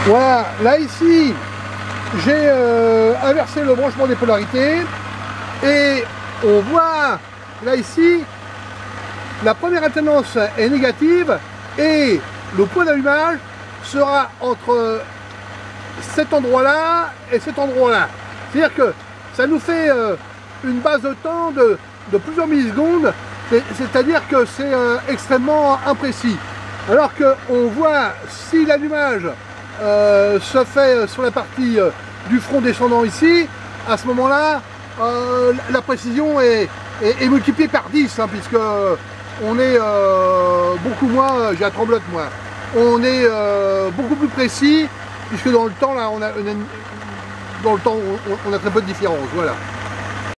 Voilà, là ici, j'ai inversé le branchement des polarités et on voit là ici, la première alternance est négative et le point d'allumage sera entre cet endroit-là et cet endroit-là. C'est-à-dire que ça nous fait une base de temps de plusieurs millisecondes, c'est-à-dire que c'est extrêmement imprécis. Alors qu'on voit si l'allumage se fait sur la partie du front descendant ici, à ce moment-là, la précision est multipliée par 10, hein, puisque on est beaucoup moins, j'ai la tremblote moi, on est beaucoup plus précis, puisque dans le temps, là, on a très peu de différence, voilà.